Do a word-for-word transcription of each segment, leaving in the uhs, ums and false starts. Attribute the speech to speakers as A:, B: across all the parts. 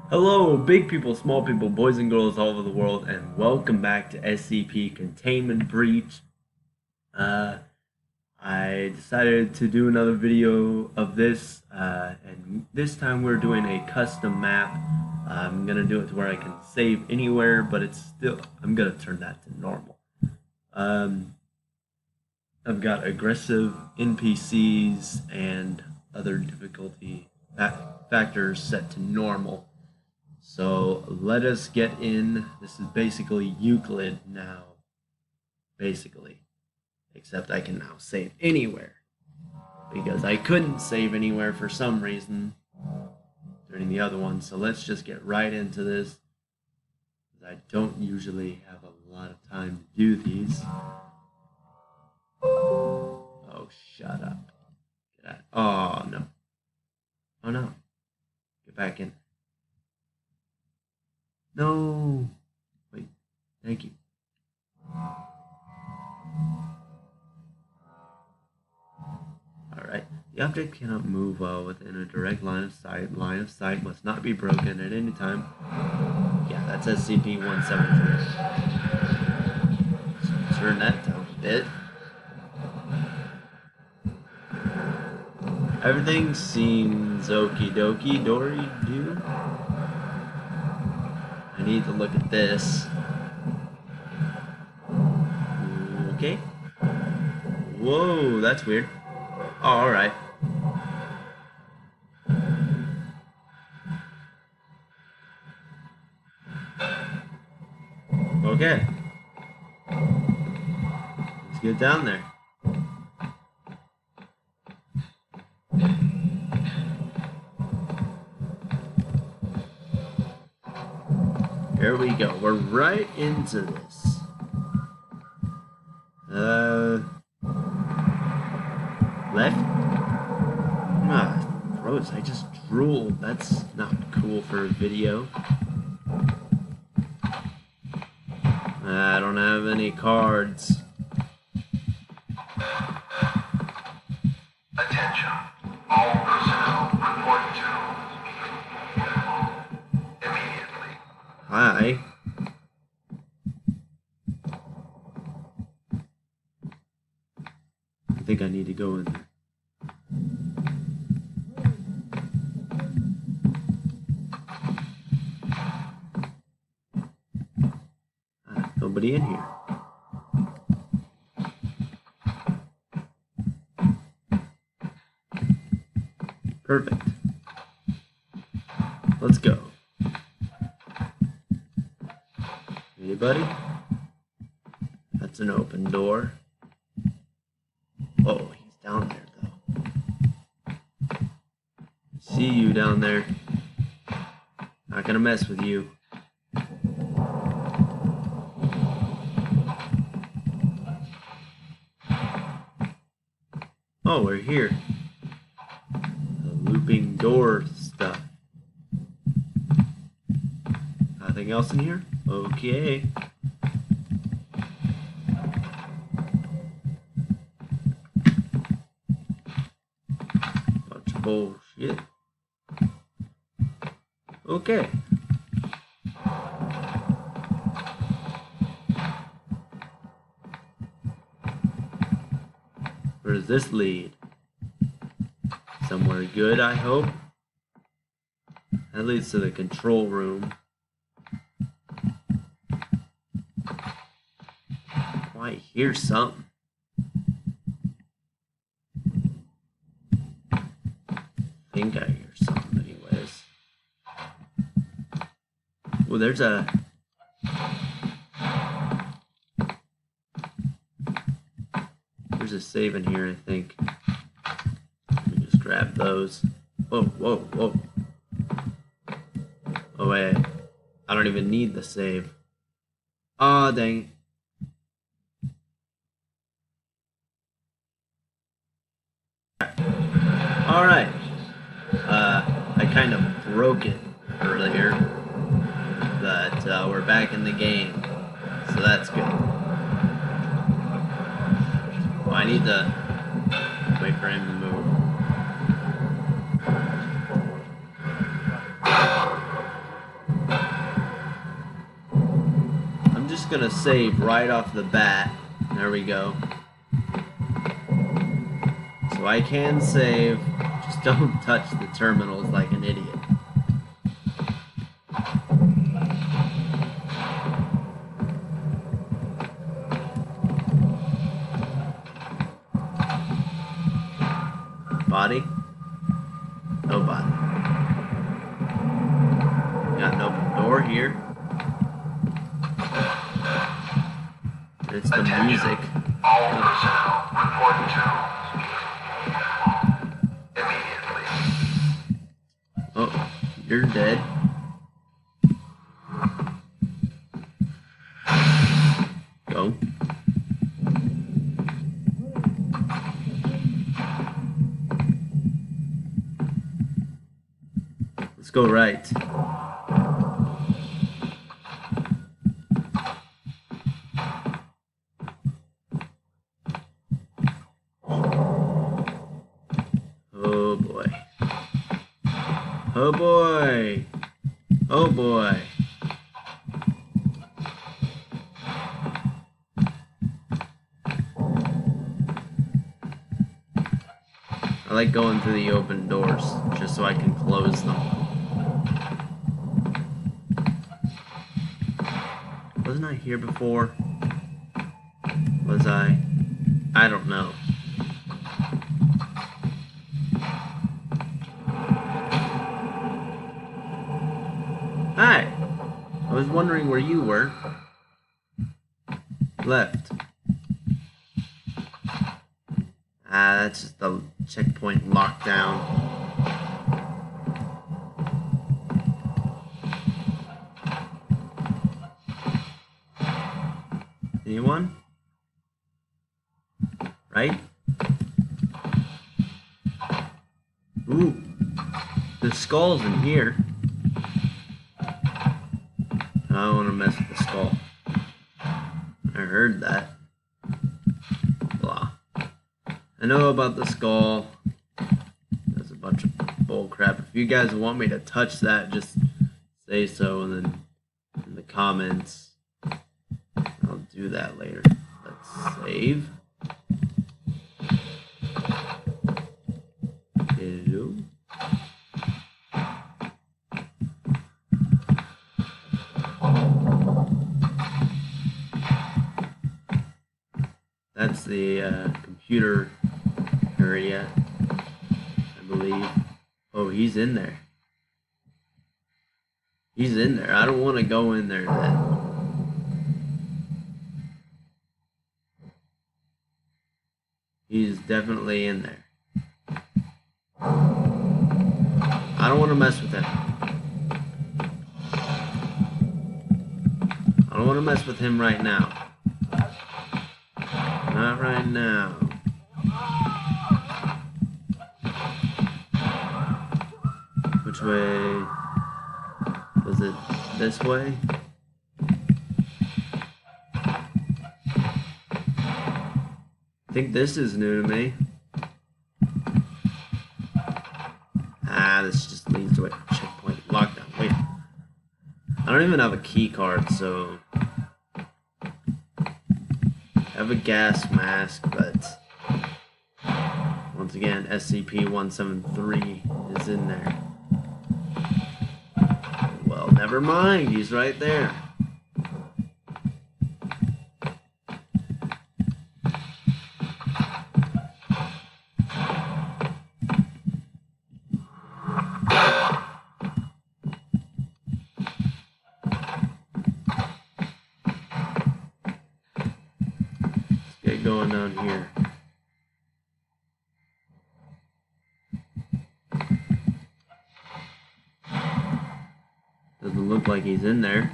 A: Hello, big people, small people, boys and girls all over the world, and welcome back to S C P Containment Breach. Uh, I decided to do another video of this, uh, and this time we're doing a custom map. Uh, I'm gonna do it to where I can save anywhere, but it's still, I'm gonna turn that to normal. Um, I've got aggressive N P Cs and other difficulty factors set to normal. So let us get in. This is basically Euclid now. Basically. Except I can now save anywhere. Because I couldn't save anywhere for some reason during the other one. So let's just get right into this. I don't usually have a lot of time to do these. Oh, shut up. Get out. Oh, no. Oh, no. Get back in. No. Wait. Thank you. Alright. The object cannot move while within a direct line of sight. Line of sight must not be broken at any time. Yeah, that's S C P one seventy-three. So turn that down a bit. Everything seems okie dokie, dory do. I need to look at this. Okay. Whoa, that's weird. Oh, alright. Okay. Let's get down there. Here we go. We're right into this. Uh, left. Ah, gross. I just drooled. That's not cool for a video. I don't have any cards.
B: Attention. All personnel report to immediately.
A: Hi. I think I need to go in there. Ah, nobody in here. Perfect. Let's go. Anybody? That's an open door. Oh, he's down there though. See you down there. Not gonna mess with you. Oh, we're here. The looping door stuff. Nothing else in here? Okay. Bunch of bullshit. Okay. Where does this lead? Somewhere good, I hope. That leads to the control room. Oh, I hear something. I think I hear something anyways. Well, there's a... There's a save in here, I think. Let me just grab those. Whoa, whoa, whoa. Oh, wait. I don't even need the save. Aw, oh, dang. Alright. Uh, I kind of broke it earlier. But uh, we're back in the game. So that's good. Oh, I need to wait for him to move. just gonna save right off the bat. There we go. So I can save, just don't touch the terminals like an idiot. Body? No body. Got an open door here. It's the
B: Attention.
A: music.
B: All personnel report to immediately.
A: Oh, you're dead. Go. Let's go right. Oh boy. Oh boy. Oh boy. I like going through the open doors just so I can close them. Wasn't I here before? Was I? I don't know. Hi! I was wondering where you were. Left. Ah, that's just the checkpoint lockdown. Anyone? Right? Ooh, the skull's in here. I don't want to mess with the skull. I heard that. Blah. I know about the skull. That's a bunch of bull crap. If you guys want me to touch that, just say so, and then in the comments, I'll do that later. Let's save. Hello. That's the uh, computer area, I believe. Oh, he's in there. He's in there. I don't want to go in there then. He's definitely in there. I don't want to mess with him. I don't want to mess with him right now. Not right now. Which way? Was it this way? I think this is new to me. Ah, this just leads to a checkpoint lockdown. Wait. I don't even have a key card, so I have a gas mask, but once again, S C P one seventy-three is in there. Well, never mind, he's right there. Let's get going down here. Doesn't look like he's in there.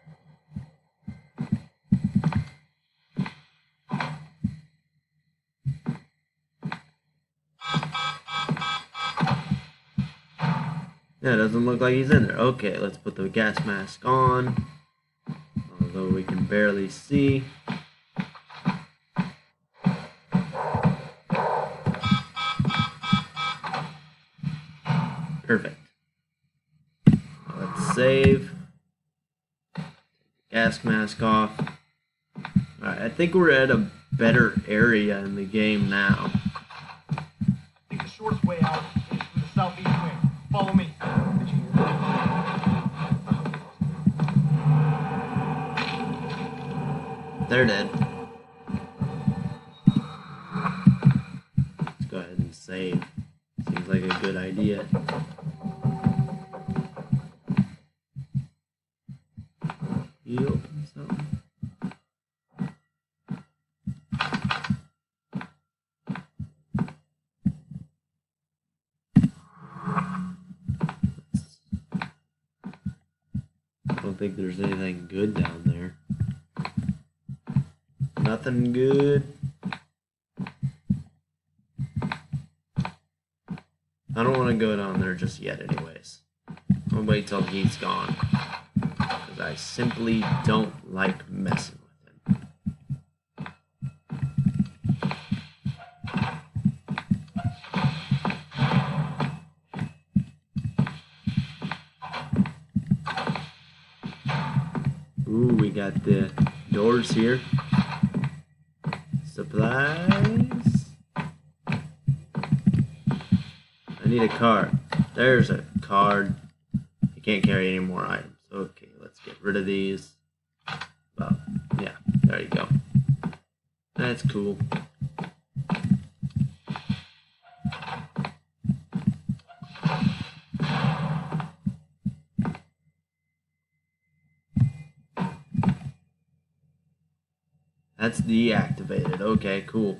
A: Yeah, it doesn't look like he's in there. Okay, let's put the gas mask on. Although we can barely see. Perfect. Let's save. Gas mask off. Alright, I think we're at a better area in the game now.
C: I think the shortest way out is through the southeast wing. Follow me. Did you hear that?
A: They're dead. Let's go ahead and save. Seems like a good idea. You open something? I don't think there's anything good down there. Nothing good. I don't want to go down there just yet anyways. I'll wait till he's gone. Because I simply don't like messing with him. Ooh, we got the doors here. Supplies. I need a card. There's a card. I can't carry any more items. Okay, let's get rid of these. Well, yeah, there you go. That's cool. That's deactivated. Okay, cool.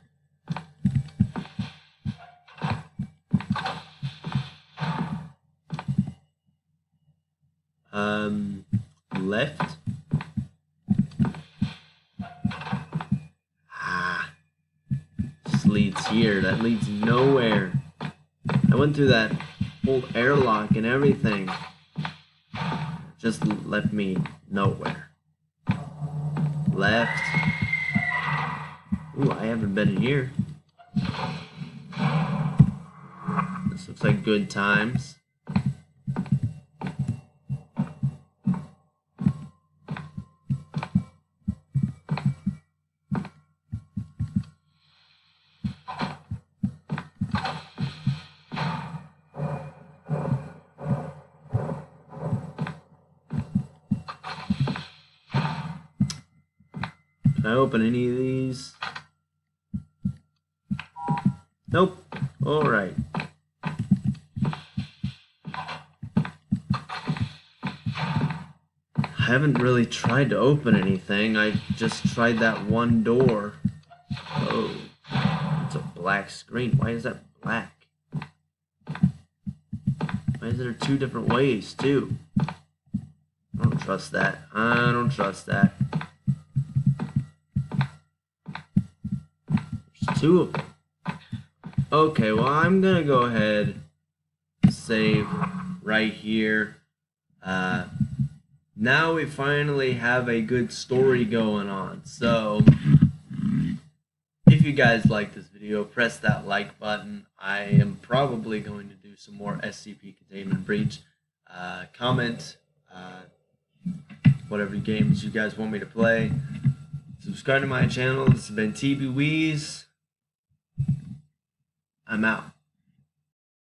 A: Um, left. Ah, this leads here. That leads nowhere. I went through that whole airlock and everything. Just left me nowhere. Left. Ooh, I haven't been in here. This looks like good times. Can I open any of these? Nope. Alright. I haven't really tried to open anything. I just tried that one door. Oh. It's a black screen. Why is that black? Why is there two different ways, too? I don't trust that. I don't trust that. There's two of them. Okay, well, I'm gonna go ahead and save right here. Uh, now we finally have a good story going on. So, if you guys like this video, press that like button. I am probably going to do some more S C P Containment Breach. Uh, comment uh, whatever games you guys want me to play. Subscribe to my channel. This has been T B Weez. I'm out.